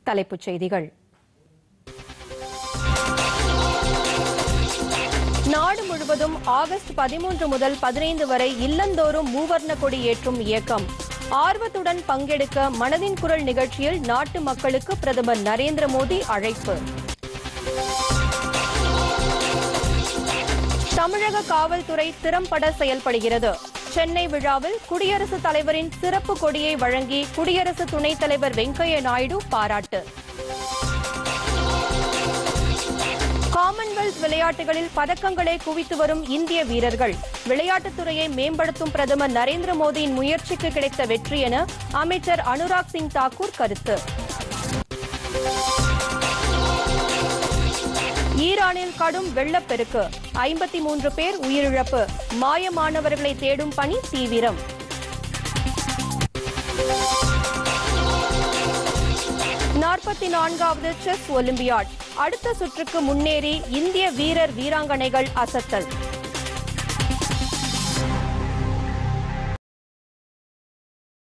தலைப்புச் செய்திகள். நாடு முழுவதும் ஆகஸ்ட் 13 முதல் 15 வரை இல்லந்தோறும் மூவர்ண கொடி ஏற்றும் இயக்கம். ஆர்வத்துடன் பங்கெடுக்க மனதின் குரல் நிகழ்ச்சியில் நாட்டு மக்களுக்கு பிரதமர் நரேந்திர மோடி அழைப்பு. தமிழக காவல்துறை திறம்பட செயல்படுகிறது. சென்னை விழாவில் குடியரசுத் தலைவரின் சிறப்பு கொடியை வழங்கி குடியரசு துணைத் தலைவர் வெங்கையா நாயுடு பாராட்டு. காமன்வெல்த் விளையாட்டுகளில் பதக்கங்களை குவித்து வரும் இந்திய வீரர்கள். விளையாட்டுத்துறையை மேம்படுத்தும் பிரதமர் நரேந்திர மோடியின் முயற்சிக்கு கிடைத்த வெற்றி என அமைச்சர் அனுராக் சிங் தாக்கூர் கருத்து. ஈரானில் கடும் வெள்ளப்பெருக்கு, 53 பேர் உயிரிழப்பு. மாயமானவர்களை தேடும் பணி தீவிரம். நான்காவது செஸ் ஒலிம்பியாட் அடுத்த சுற்றுக்கு முன்னேறி இந்திய வீரர் வீராங்கனைகள் அசத்தல்.